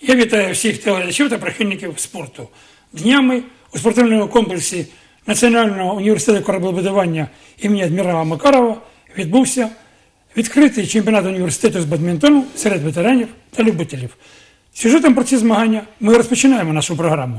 Я вітаю всіх телеглядачів та прихильників спорту. Днями у спортивному комплексі Національного університету кораблебудування імені адмірала Макарова відбувся відкритий чемпіонат університету з бадмінтону серед ветеранів та любителів. Сюжетом про ці змагання ми розпочинаємо нашу програму.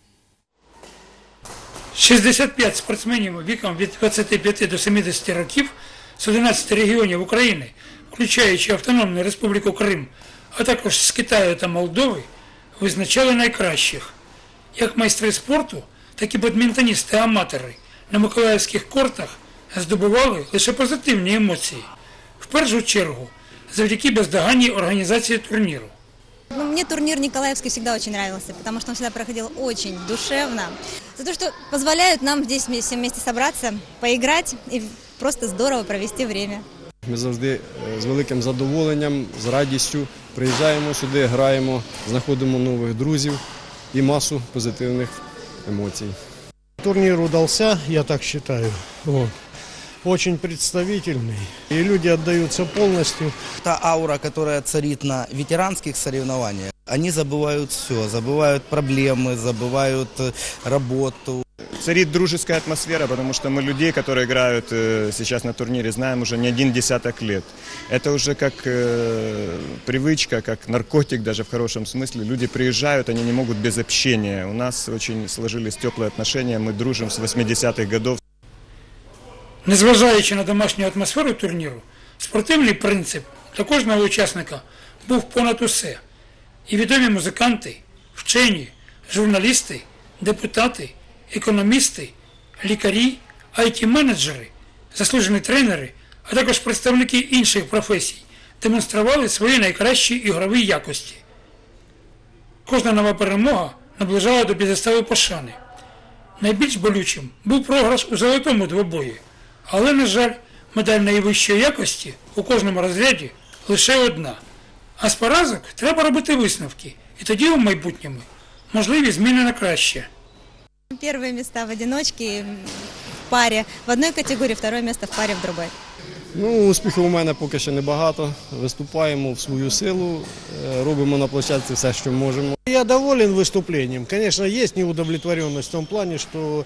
65 спортсменів віком від 25 до 70 років з 11 регіонів України, включаючи Автономну Республіку Крим, а також з Китаю та Молдови, визначали найкращих. Як майстри спорту, так і бадмінтоністи-аматори на миколаївських кортах здобували лише позитивні емоції. В першу чергу, завдяки бездоганній організації турніру. Мне турнир Николаевский всегда очень нравился, потому что он всегда проходил очень душевно. За то, что позволяют нам здесь все вместе собраться, поиграть и просто здорово провести время. Ми завжди з великим задоволенням, з радістю приїжджаємо сюди, граємо, знаходимо нових друзів и массу позитивных эмоций. Турнир удался, я так считаю. Вот. Очень представительный, и люди отдаются полностью. Та аура, которая царит на ветеранских соревнованиях, они забывают все, забывают проблемы, забывают работу. Царит дружеская атмосфера, потому что мы людей, которые играют сейчас на турнире, знаем уже не один десяток лет. Это уже как привычка, как наркотик даже в хорошем смысле. Люди приезжают, они не могут без общения. У нас очень сложились теплые отношения, мы дружим с 80-х годов. Незважаючи на домашню атмосферу турніру, спортивний принцип для кожного учасника був понад усе. І відомі музиканти, вчені, журналісти, депутати, економісти, лікарі, IT-менеджери, заслужені тренери, а також представники інших професій демонстрували свої найкращі ігрові якості. Кожна нова перемога наближала до п'єдесталу пошани. Найбільш болючим був програш у золотому двобої. Але, на жаль, медаль найвищої якості у кожному розряді лише одна. А з поразок треба робити висновки. І тоді у майбутньому можливі зміни на краще. Первые места в одиночке, в паре в одной категории, второе место в паре в другой. Ну, успіхів у мене поки що небагато. Виступаємо в свою силу, робимо на площадці все, що можемо. Я доволен выступлением. Конечно, есть неудовлетворенность в том плане, что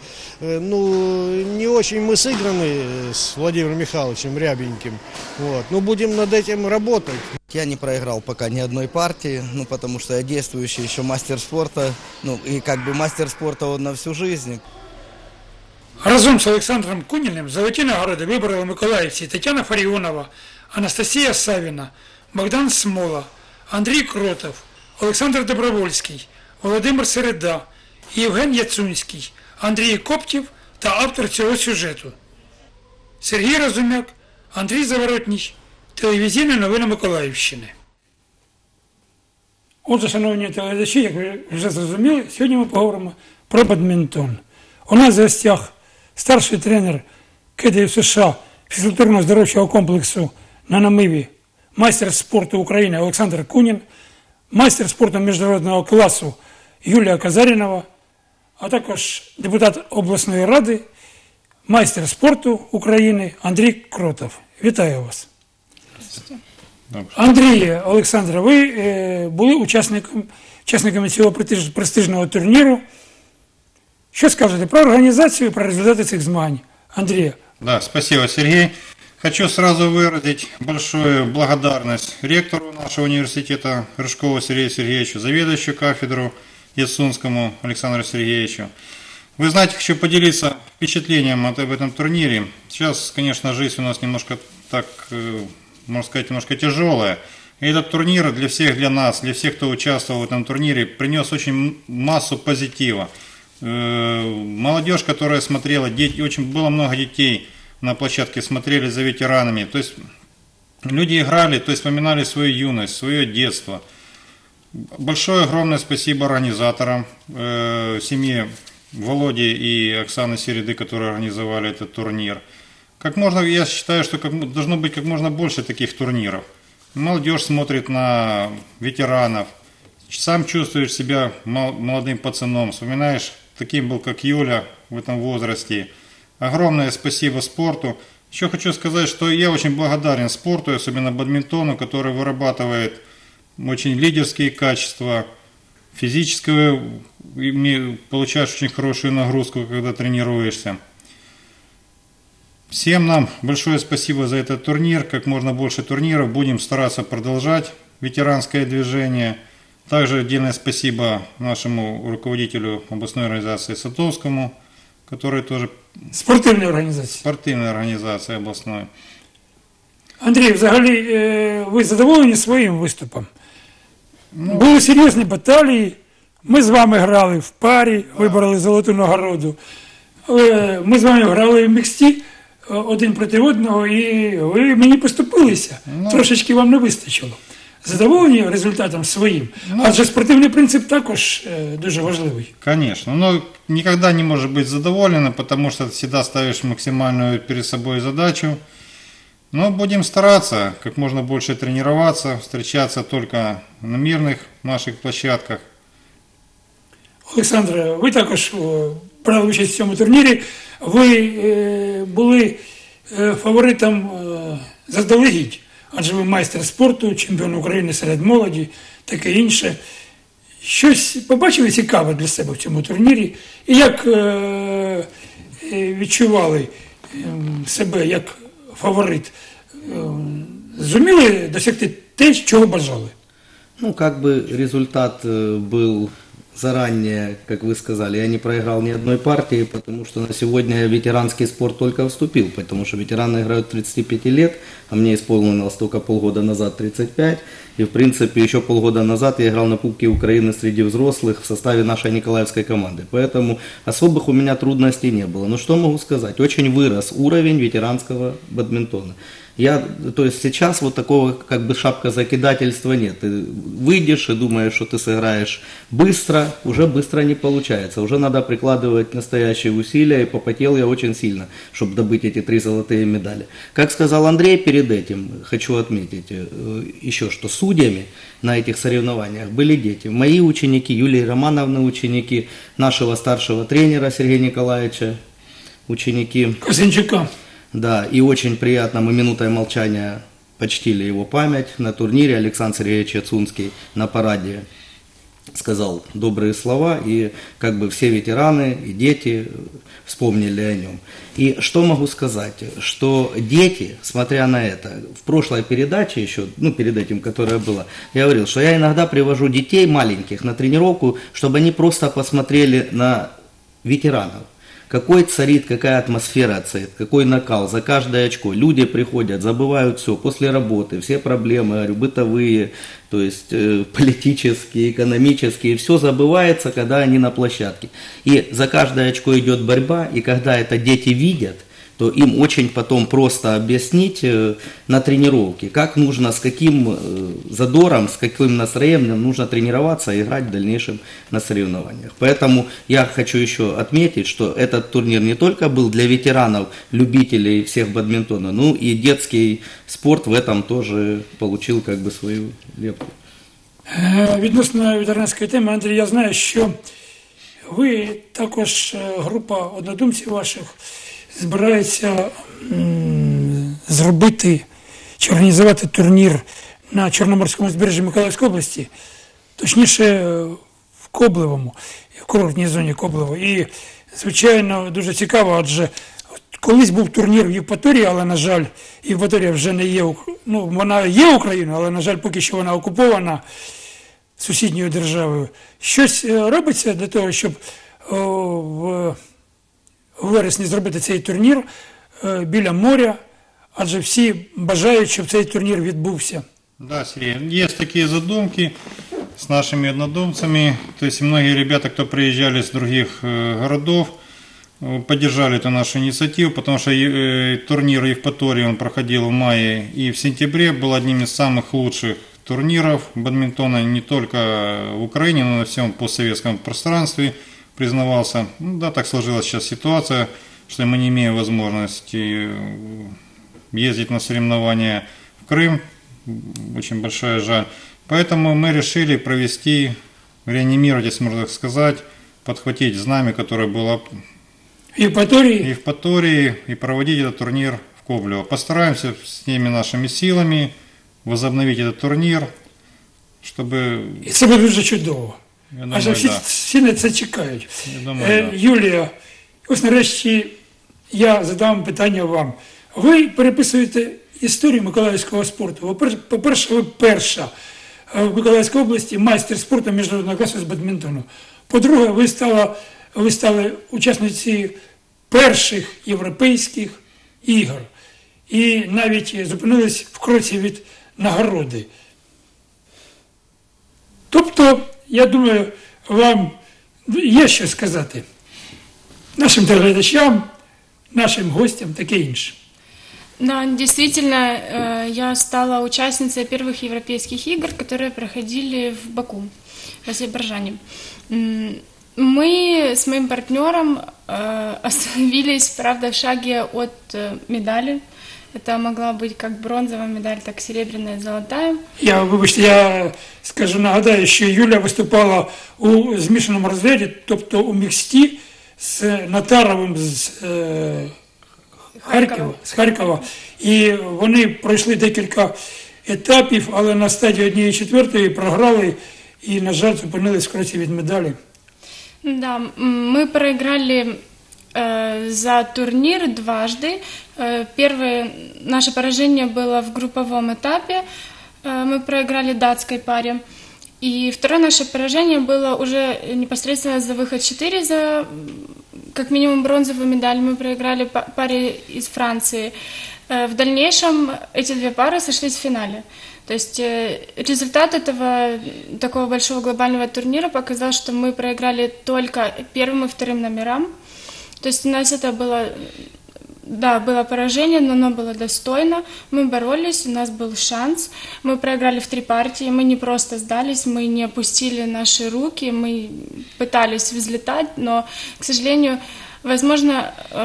не очень мы сыграны с Владимиром Михайловичем Рябеньким. Вот. Но будем над этим работать. Я не проиграл пока ни одной партии, потому что я действующий еще мастер спорта, и как бы мастер спорта он на всю жизнь. Разом з Олександром Куніним золоті нагороди вибороли миколаївці Тетяна Фаріонова, Анастасія Савіна, Богдан Смола, Андрій Кротов, Олександр Добровольський, Володимир Середа, Євген Яцунський, Андрій Коптів та автор цього сюжету. Сергій Разумяк, Андрій Заворотній, телевізійні новини Миколаївщини. Отже, шановні телеглядачі, як ви вже зрозуміли, сьогодні ми поговоримо про бадмінтон. У нас в гостях старший тренер КДФ США фізкультурно-здоровчого комплексу на Намиві, майстер спорту України Олександр Кунін, майстер спорту міжнародного класу Юлія Казарінова, а також депутат обласної ради, майстер спорту України Андрій Кротов. Вітаю вас. Андрій, Олександр, ви були учасниками цього престижного турніру. Что скажете про организацию и про результаты этих змагань? Андрей. Да, спасибо, Сергей. Хочу сразу выразить большую благодарность ректору нашего университета Рыжкову Сергею Сергеевичу, заведующему кафедру Яцунскому Александру Сергеевичу. Вы знаете, хочу поделиться впечатлением об этом турнире. Сейчас, конечно, жизнь у нас немножко так, можно сказать, немножко тяжелая. И этот турнир для всех, для нас, для всех, кто участвовал в этом турнире, принес очень массу позитива. Молодежь, которая смотрела, было много детей на площадке, смотрели за ветеранами. То есть люди играли, то есть вспоминали свою юность, свое детство. Большое, огромное спасибо организаторам, семье Володи и Оксаны Середы, которые организовали этот турнир. Я считаю, что должно быть как можно больше таких турниров. Молодежь смотрит на ветеранов, сам чувствуешь себя молодым пацаном, вспоминаешь, таким был, как Юля в этом возрасте. Огромное спасибо спорту. Еще хочу сказать, что я очень благодарен спорту, особенно бадминтону, который вырабатывает очень лидерские качества, физическую, получаешь очень хорошую нагрузку, когда тренируешься. Всем нам большое спасибо за этот турнир. Как можно больше турниров. Будем стараться продолжать ветеранское движение. Также отдельное спасибо нашему руководителю областной организации Сатовскому, который тоже Спортивної організації. спортивная организация областной. Андрій, взагалі, ви задоволені своїм виступом? Були серйозні баталії. Ми з вами грали в парі, вибороли золоту нагороду. Ми з вами грали в міксті один проти одного, і ви мені поступилися. Трошечки вам не вистачило. Задоволені результатом своїм? Адже спортивний принцип також дуже важливий. Конечно, но никогда не можешь быть задоволен, потому что всегда ставишь максимальную перед собой задачу. Но будем стараться как можно больше тренироваться, встречаться только на мирных наших площадках. Олександре, ви також брали участь в цьому турнірі. Ви були фаворитом заздалегідь, адже ви майстер спорту, чемпіон України серед молоді, таке інше. Щось побачили цікаве для себе в цьому турнірі? І як відчували себе як фаворит? Зуміли досягти те, чого бажали? Ну, как бы результат был заранее, как вы сказали, я не проиграл ни одной партии, потому что на сегодня ветеранский спорт только вступил, потому что ветераны играют 35 лет, а мне исполнилось только полгода назад 35, и в принципе еще полгода назад я играл на Кубке Украины среди взрослых в составе нашей николаевской команды, поэтому особых у меня трудностей не было. Но что могу сказать, очень вырос уровень ветеранского бадминтона. То есть сейчас вот такого как бы шапкозакидательства нет. Ты выйдешь и думаешь, что ты сыграешь быстро, уже быстро не получается. Уже надо прикладывать настоящие усилия, и попотел я очень сильно, чтобы добыть эти 3 золотые медали. Как сказал Андрей перед этим, хочу отметить еще, что судьями на этих соревнованиях были дети. Мои ученики, Юлии Романовны ученики, нашего старшего тренера Сергея Николаевича ученики. Косинчука. Да, и очень приятно, мы минутой молчания почтили его память на турнире. Александр Сергеевич Яцунский на параде сказал добрые слова, и как бы все ветераны и дети вспомнили о нем. И что могу сказать, что дети, смотря на это, в прошлой передаче еще, перед этим, которая была, я говорил, что я иногда привожу детей маленьких на тренировку, чтобы они просто посмотрели на ветеранов. Какой царит, какая атмосфера царит, какой накал, за каждое очко. Люди приходят, забывают все, после работы, все проблемы, говорю, бытовые, то есть политические, экономические, все забывается, когда они на площадке. И за каждое очко идет борьба, и когда это дети видят, то им очень потом просто объяснить на тренировке, как нужно, с каким задором, с каким настроением нужно тренироваться и играть в дальнейшем на соревнованиях. Поэтому я хочу еще отметить, что этот турнир не только был для ветеранов, любителей всех бадминтона, но и детский спорт в этом тоже получил как бы свою лепту. Відносно ветеранської теми, Андрій, я знаю, що ви також, група однодумців ваших, збирається зробити чи організувати турнір на Чорноморському узбережжі Миколаївської області, точніше в Коблевому, в курортній зоні Коблево. І, звичайно, дуже цікаво, адже колись був турнір в Євпаторії, але, на жаль, Євпаторія вже не є, вона є Україною, але, на жаль, поки що вона окупована сусідньою державою. Щось робиться для того, щоб у вересні зробити цей турнір біля моря, адже всі бажають, щоб цей турнір відбувся. Да, Сергей, есть такие задумки с нашими однодумцами, то есть многие ребята, кто приезжали с других городов, поддержали эту нашу инициативу, потому что турнир в Евпатории он проходил в мае и в сентябре, был одним из самых лучших турниров бадминтона не только в Украине, но и на всем постсоветском пространстве. Признавался, так сложилась сейчас ситуация, что мы не имеем возможности ездить на соревнования в Крым, очень большая жаль. Поэтому мы решили провести, реанимировать, если можно так сказать, подхватить знамя, которое было в Евпатории, и проводить этот турнир в Коблево. Постараемся с теми нашими силами возобновить этот турнир, чтобы... І це буде дуже чудово. Я думаю, Адже всі, да. всі на це чекають. Я думаю, да. Юлія, ось нарешті я задам питання вам. Ви переписуєте історію миколаївського спорту. По-перше, ви перша в Миколаївській області майстер спорту міжнародного класу з бадмінтону. По-друге, ви стали учасницею перших європейських ігор. І навіть зупинились в кроці від нагороди. Тобто, я думаю, вам є що сказати нашим телеглядачам, нашим гостям, таке інше. Да, действительно, я стала участницей первых европейских игр, которые проходили в Баку, в Азербайджане. Мы с моим партнером остановились, правда, в шаге от медали. Это могла быть как бронзовая медаль, так и серебряная, золотая. Вибачте, я скажу, нагадаю, що Юля виступала у змішаному розряді, тобто у міксті з Натаровим з Харкова. І вони пройшли декілька етапів, але на стадії 1/4 програли і, на жаль, зупинились в кроці від медалі. Да, мы проиграли за турнир дважды. Первое наше поражение было в групповом этапе. Мы проиграли датской паре. И второе наше поражение было уже непосредственно за выход 4, за как минимум бронзовую медаль. Мы проиграли паре из Франции. В дальнейшем эти две пары сошлись в финале. То есть результат этого такого большого глобального турнира показал, что мы проиграли только первым и вторым номерам. То есть у нас это было, да, было поражение, но оно было достойно. Мы боролись, у нас был шанс. Мы проиграли в 3 партии, мы не просто сдались, мы не опустили наши руки, мы пытались взлетать, но, к сожалению, возможно,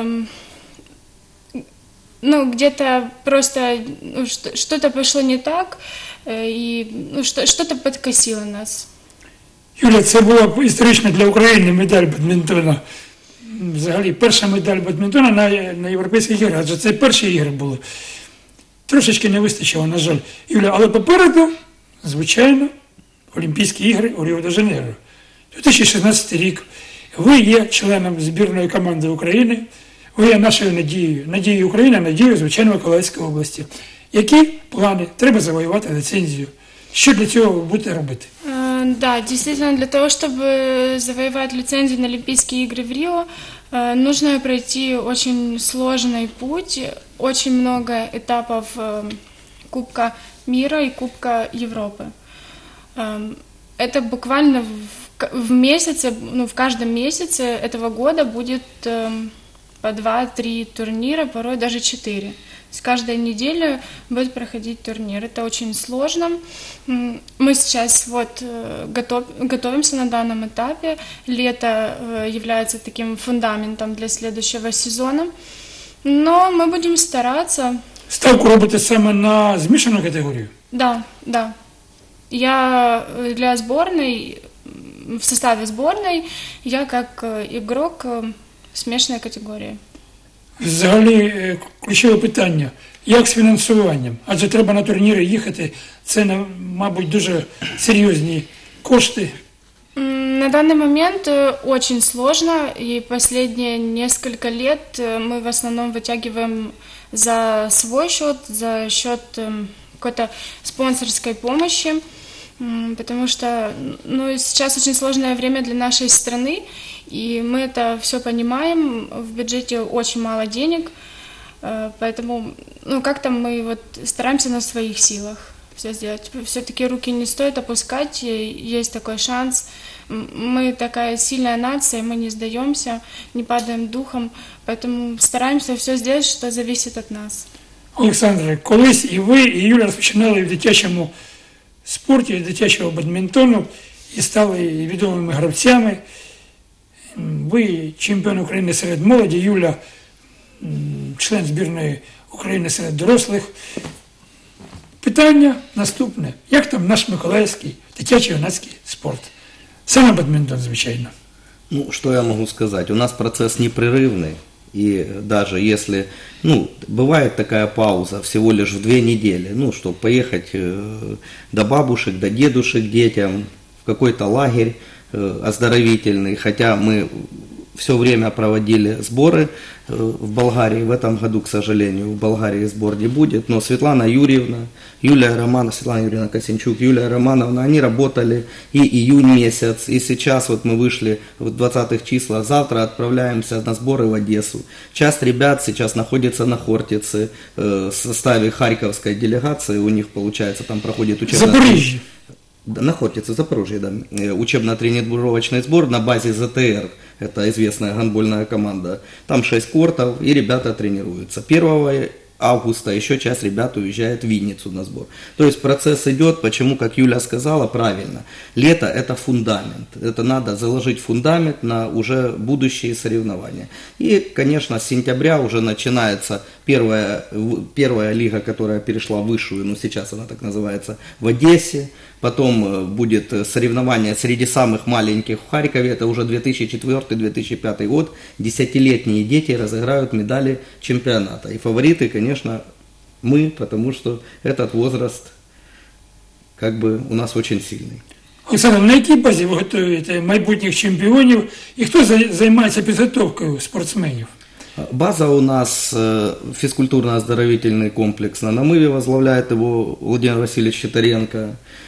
где-то просто что-то пошло не так, и что-то подкосило нас. Юля, це була історична для України медаль бадмінтона. Взагалі, перша медаль бадмінтона на європейських іграх, адже це перші ігри були. Трошечки не вистачило, на жаль. Юля, але попереду, звичайно, Олімпійські ігри у Ріо-де-Жанейро. 2016 рік. Ви є членом збірної команди України, ви є нашою надією України, надією, звичайно, Миколаївської області. Які плани? Треба завоювати ліцензію. Що для цього ви будете робити? Да, действительно, для того, чтобы завоевать лицензию на Олимпийские игры в Рио, нужно пройти очень сложный путь, очень много этапов Кубка мира и Кубка Европы. Это буквально в месяце, в каждом месяце этого года будет по 2-3 турнира, порой даже 4. С каждой недели будет проходить турнир. Это очень сложно. Мы сейчас готовимся на данном этапе. Лето является таким фундаментом для следующего сезона. Но мы будем стараться. Ставку робите саме на змішану категорію? Да. Я для сборной, в составе сборной, я как игрок смешанной категории. Взагалі, ключове питання, як з фінансуванням? Адже треба на турніри їхати, це, мабуть, дуже серйозні кошти. На данный момент очень сложно, и последние несколько лет мы в основном вытягиваем за свой счет, за счет какой-то спонсорской помощи, потому что сейчас очень сложное время для нашей страны, и мы это все понимаем, в бюджете очень мало денег, поэтому как-то мы стараемся на своих силах все сделать. Все-таки руки не стоит опускать, есть такой шанс. Мы такая сильная нация, мы не сдаемся, не падаем духом, поэтому стараемся все сделать, что зависит от нас. Олександре, колись і ви, і Юля розпочинали в дитячому спорті, дитячого бадмінтону, і стали відомими гравцями. Ви чемпіон України серед молоді, Юля член збірної України серед дорослих. Питання наступне. Як там наш миколаївський дитячий юнацький спорт? Саме бадминтон, звичайно. Что я могу сказать? У нас процесс непрерывный. И даже если, бывает такая пауза всего лишь в 2 недели, чтобы поехать до бабушек, до дедушек, детям, в какой-то лагерь, оздоровительный, хотя мы все время проводили сборы в Болгарии. В этом году, к сожалению, в Болгарии сбор не будет, но Светлана Юрьевна, Юлия Романовна, Светлана Юрьевна Косинчук, Юлия Романовна, они работали и июнь месяц, и сейчас вот мы вышли в 20-х числах, завтра отправляемся на сборы в Одессу. Часть ребят сейчас находится на Хортице в составе харьковской делегации, у них, получается, там проходит Запоріжжя. на Хортице, Запорожье, да, учебно-тренировочный сбор на базе ЗТР, это известная гандбольная команда. Там 6 кортов, и ребята тренируются. 1 августа еще часть ребят уезжает в Винницу на сбор. То есть процесс идет, почему, как Юля сказала, правильно. Лето – это фундамент. Это надо заложить фундамент на уже будущие соревнования. И, конечно, с сентября уже начинается первая лига, которая перешла в высшую, но сейчас она так называется, в Одессе. Потом будет соревнование среди самых маленьких в Харькове, это уже 2004-2005 год, 10-летние дети разыграют медали чемпионата. И фавориты, конечно, мы, потому что этот возраст как бы у нас очень сильный. Олександр, на якій базі ви готуєте майбутніх чемпіонів і хто займається підготовкою спортсменів? База у нас физкультурно-оздоровительный комплекс на Намыве, возглавляет его Владимир Васильевич Титаренко.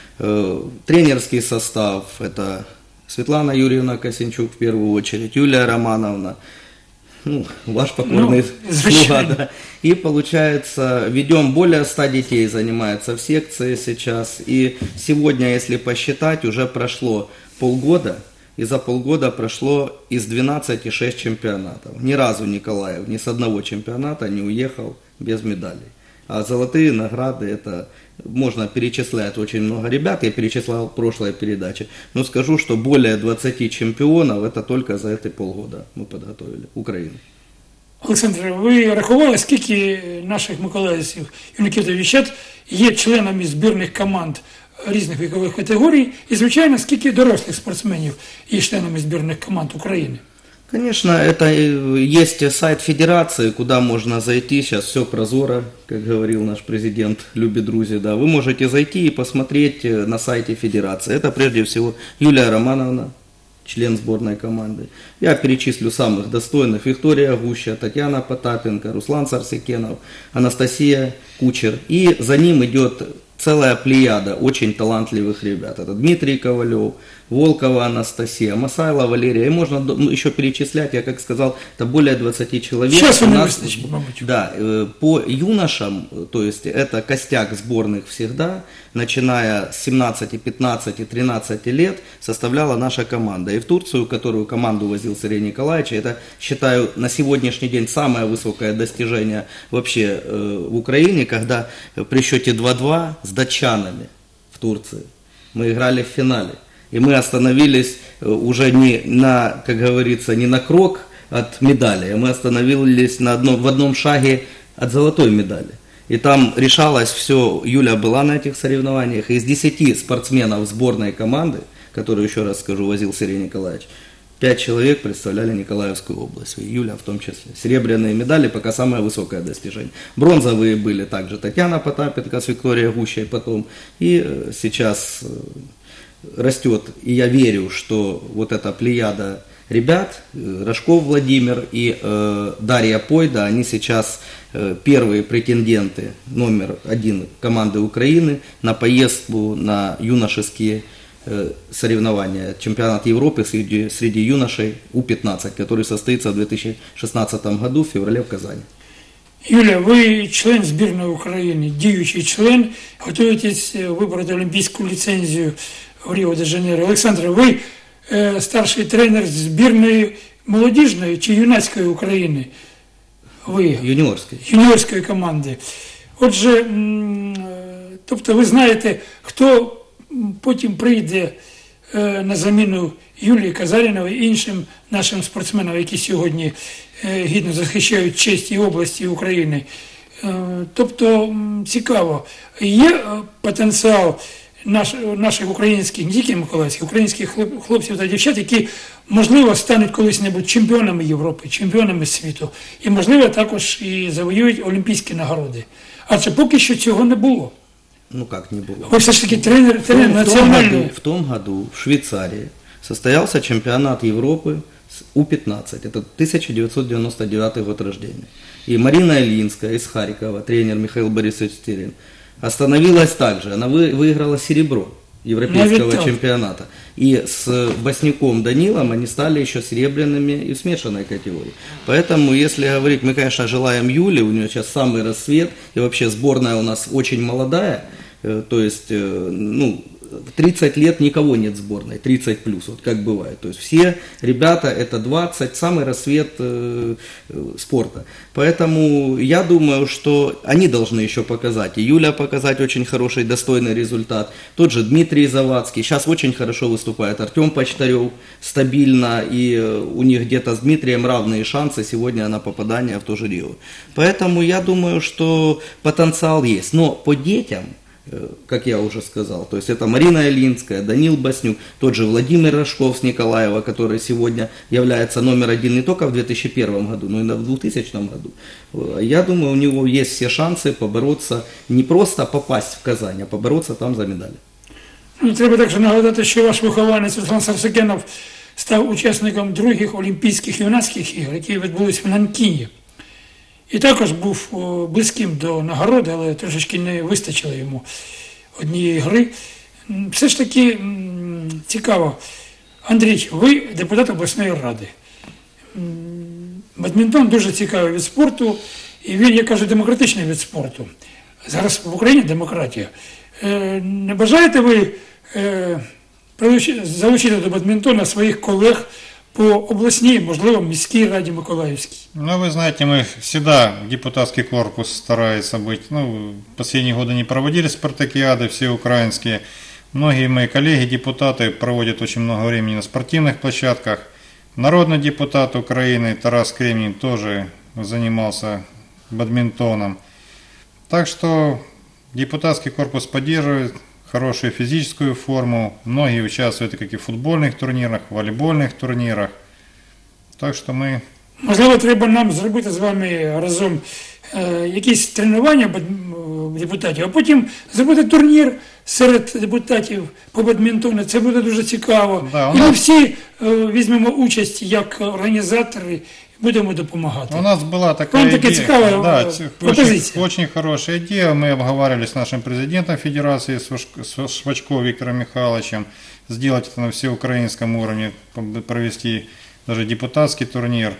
Тренерский состав – это Светлана Юрьевна Косинчук в первую очередь, Юлия Романовна, ваш покорный слуга. Да. И получается, ведем более 100 детей, занимается в секции сейчас. И сегодня, если посчитать, уже прошло полгода, и за полгода прошло из 12 6 чемпионатов. Ни разу Николаев ни с одного чемпионата не уехал без медалей. А золотые награды, это можно перечислять очень много ребят, я перечислял в прошлой передаче, но скажу, что более 20 чемпионов, это только за эти полгода мы подготовили Украину. Олександр, ви рахували, скільки наших миколаївців, юнаків та дівчат є членами збірних команд різних вікових категорій, і, звичайно, скільки дорослих спортсменів є членами збірних команд України? Конечно, это есть сайт федерации, куда можно зайти, сейчас все прозоро, как говорил наш президент Люби Друзі, да, вы можете зайти и посмотреть на сайте федерации. Это прежде всего Юлия Романовна, член сборной команды. Я перечислю самых достойных: Виктория Гуща, Татьяна Потапенко, Руслан Сарсикенов, Анастасия Кучер. И за ним идет целая плеяда очень талантливых ребят. Это Дмитрий Ковалев, Волкова Анастасия, Масайло Валерия. И можно еще перечислять, я как сказал, это более 20 человек. Сейчас у нас, да, по юношам, то есть это костяк сборных всегда, начиная с 17, 15, 13 лет, составляла наша команда. И в Турцию, которую команду возил Сергей Николаевич, это, считаю, на сегодняшний день самое высокое достижение вообще в Украине, когда при счете 2-2 с датчанами в Турции мы играли в финале. И мы остановились уже не на, как говорится, не на крок от медали, а мы остановились в одном шаге от золотой медали. И там решалось все, Юля была на этих соревнованиях, из 10 спортсменов сборной команды, которую, еще раз скажу, возил Сергей Николаевич, 5 человек представляли Николаевскую область, и Юля в том числе. Серебряные медали пока самое высокое достижение. Бронзовые были также Татьяна Потапенко с Викторией Гущей потом. И сейчас растет, и я верю, что вот эта плеяда ребят, Рожков Владимир и Дарья Пойда, они сейчас первые претенденты номер 1 команды Украины на поездку на юношеские соревнования, чемпионат Европы среди юношей У-15, который состоится в 2016 году в феврале в Казани. Юля, ви член збірної України, діючий член, готуєтесь вибрати олімпійську ліцензію в Ріо-де-Жанейро. Олександр, ви старший тренер збірної молодіжної чи юнацької України? Ви юніорської команди. Отже, тобто ви знаєте, хто потім прийде на заміну Юлії Казаріновій і іншим нашим спортсменам, які сьогодні гідно захищають честь і області України. Тобто, цікаво, є потенціал наших українських, не тільки миколаївських, українських хлопців та дівчат, які, можливо, стануть колись-небудь чемпіонами Європи, чемпіонами світу. І, можливо, також і завоюють олімпійські нагороди. Адже поки що цього не було. Ну как не было? Вы все-таки тренер национальный. В том году в Швейцарии состоялся чемпионат Европы с У-15. Это 1999 год рождения. И Марина Ильинская из Харькова, тренер Михаил Борисович Стерин, остановилась также. Она выиграла серебро европейского чемпионата. И с Боснюком Данилом они стали еще серебряными и в смешанной категории. Поэтому, если говорить, мы, конечно, желаем Юле, у нее сейчас самый рассвет, и вообще сборная у нас очень молодая, то есть, ну, 30 лет никого нет в сборной, 30 плюс, вот как бывает. То есть все ребята это 20, самый рассвет спорта. Поэтому я думаю, что они должны еще показать. И Юля показать очень хороший, достойный результат. Тот же Дмитрий Завадский. Сейчас очень хорошо выступает Артем Почтарев, стабильно. И у них где-то с Дмитрием равные шансы сегодня на попадание в то же Рио. Поэтому я думаю, что потенциал есть. Но по детям, как я уже сказал, то есть это Марина Ильинская, Данил Боснюк, тот же Владимир Рожков с Николаева, который сегодня является номер один не только в 2001 году, но и в 2000 году. Я думаю, у него есть все шансы побороться, не просто попасть в Казань, а побороться там за медали. Ну, треба також нагадати, що ваш вихованець Руслан Сарсекенов став учасником других Олімпійських юнацьких ігор, які відбулись в Нанкіні. І також був близьким до нагороди, але трошечки не вистачило йому однієї гри. Все ж таки цікаво. Андрій, ви депутат обласної ради. Бадмінтон дуже цікавий від спорту, і він, я кажу, демократичний від спорту. Зараз в Україні демократія. Не бажаєте ви залучити до бадмінтона своїх колег по областной, можливо, міській раді Миколаївській? Ну, вы знаете, мы всегда, депутатский корпус старается быть, ну, последние годы не проводили спартакиады, все украинские. Многие мои коллеги-депутаты проводят очень много времени на спортивных площадках. Народный депутат Украины Тарас Кремень тоже занимался бадминтоном. Так что депутатский корпус поддерживает хорошую физическую форму. Многие участвуют как и в футбольных турнирах, в волейбольных турнирах. Так що ми... Можливо, треба нам зробити з вами разом якісь тренування депутатів, а потім зробити турнір серед депутатів по бадмінтону. Це буде дуже цікаво. Да, і ми всі візьмемо участь як організатори, будемо допомагати. У нас была такая идея, цікава пропозиція. Очень хорошая идея. Мы обговаривали с нашим президентом Федерации, с Швачко Виктором Михайловичем, сделать это на всеукраинском уровне, провести даже депутатский турнир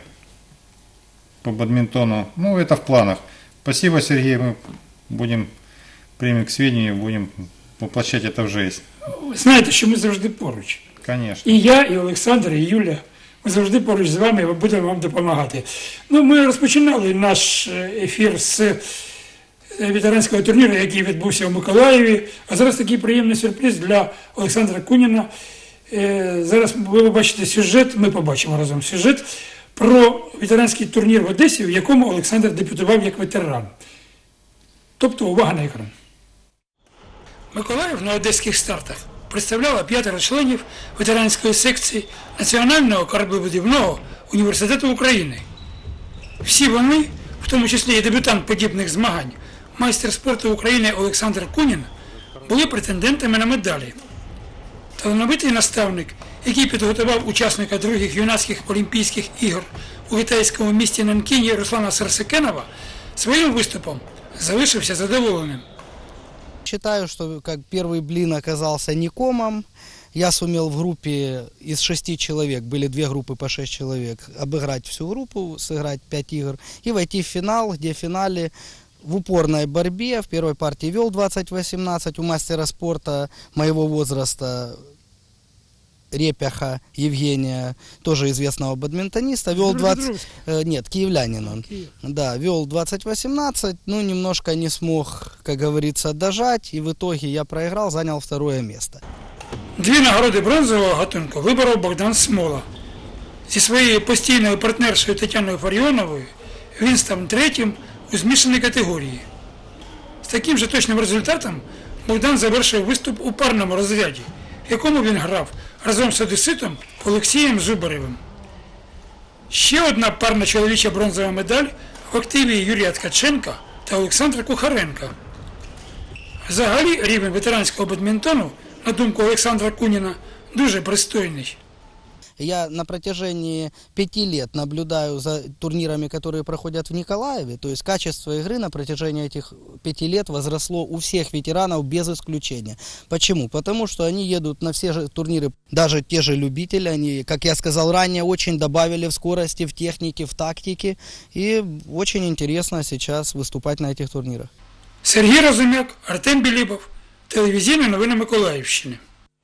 по бадминтону. Ну, это в планах. Спасибо, Сергей, мы примем к сведению, будем воплощать это в жизнь. Знаєте, що ми завжди поруч. Конечно. І я, і Олександр, і Юля. Ми завжди поруч з вами, і будемо вам допомагати. Ну, ми розпочинали наш ефір з ветеранського турніру, який відбувся у Миколаєві. А зараз такий приємний сюрприз для Олександра Куніна. Зараз ви побачите сюжет, ми побачимо разом сюжет про ветеранський турнір в Одесі, в якому Олександр дебютував як ветеран. Тобто, увага на екран. Миколаїв на одеських стартах представляла 5 членів ветеранської секції Національного кораблебудівного університету України. Всі вони, в тому числі і дебютант подібних змагань, майстер спорту України Олександр Кунін, були претендентами на медалі. Талановитий наставник, який підготував учасника других юнацьких Олімпійських ігор у китайському місті Нанкіні Руслана Сарсекенова, своїм виступом залишився задоволеним. Считаю, что как первый блин оказался не комом. Я сумел в группе из 6 человек, были 2 группы по 6 человек, обыграть всю группу, сыграть 5 игр и войти в финал, где в финале в упорной борьбе в первой партии вел 20-18 у мастера спорта моего возраста Репяха Евгения, тоже известного бадминтониста, вел 20... Нет, киевлянин он. Да, вел 20-18, ну немножко не смог, как говорится, дожать, и в итоге я проиграл, занял 2 место. 2 нагороди бронзового гатунку виборов Богдан Смола. Зі своєю постійною партнершою Тетяною Фаріоновою він став 3-м у змішаній категорії. З таким же точним результатом Богдан завершив виступ у парному розряді, в якому він грав разом з одеситом Олексієм Зубаревим. Ще одна парна чоловіча бронзова медаль в активі Юрія Ткаченка та Олександра Кухаренка. Взагалі рівень ветеранського бадмінтону, на думку Олександра Куніна, дуже пристойний. Я на протяжении 5 лет наблюдаю за турнирами, которые проходят в Николаеве. То есть качество игры на протяжении этих 5 лет возросло у всех ветеранов без исключения. Почему? Потому что они едут на все же турниры, даже те же любители, они, как я сказал ранее, очень добавили в скорости, в технике, в тактике. И очень интересно сейчас выступать на этих турнирах. Сергій Розумяк, Артем Білібов, телевізійні новини Миколаївщини.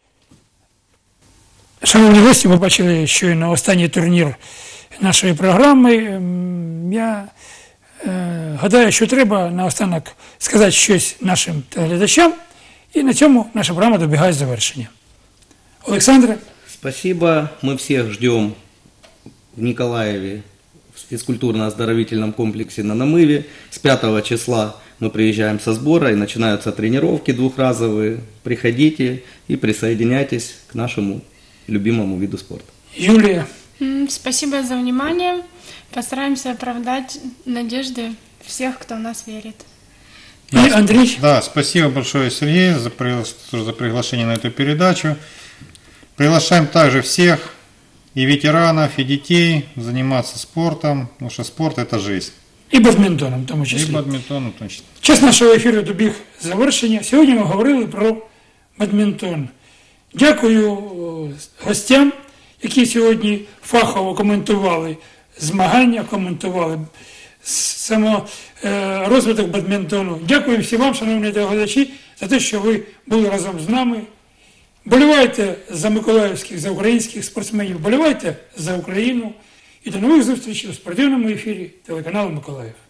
Шановні гості, ви бачили щойно останній турнір нашої програми. Я гадаю, що треба наостанок сказати щось нашим телеглядачам, і на цьому наша програма добігає завершення. Олександре? Спасибо. Мы всех ждем в Николаеве в физкультурно-оздоровительном комплексе на Намыве. С 5 числа мы приезжаем со сбора и начинаются тренировки двухразовые. Приходите и присоединяйтесь к нашему любимому виду спорта. Юлия? Спасибо за внимание. Постараемся оправдать надежды всех, кто в нас верит. И Андрей? Да, спасибо большое, Сергей, за приглашение на эту передачу. Приглашаем также всех, и ветеранов, и детей, заниматься спортом, потому что спорт – это жизнь. І бадмінтоном, в тому числі. І бадмінтоном, точно. Час нашого ефіру добіг завершення. Сьогодні ми говорили про бадмінтон. Дякую гостям, які сьогодні фахово коментували змагання, коментували розвиток бадмінтону. Дякую всім вам, шановні телеглядачі, за те, що ви були разом з нами. Болівайте за миколаївських, за українських спортсменів, болівайте за Україну. І до нових зустрічей у спортивному ефірі телеканалу Миколаїв.